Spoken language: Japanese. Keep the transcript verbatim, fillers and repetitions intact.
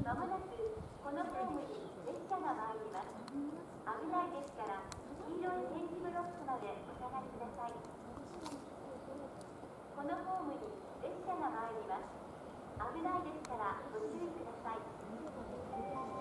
まもなくこのホームに列車が参ります。危ないですから黄色い点字ブロックまでお下がりください。このホームに列車が参ります。危ないですからご注意ください。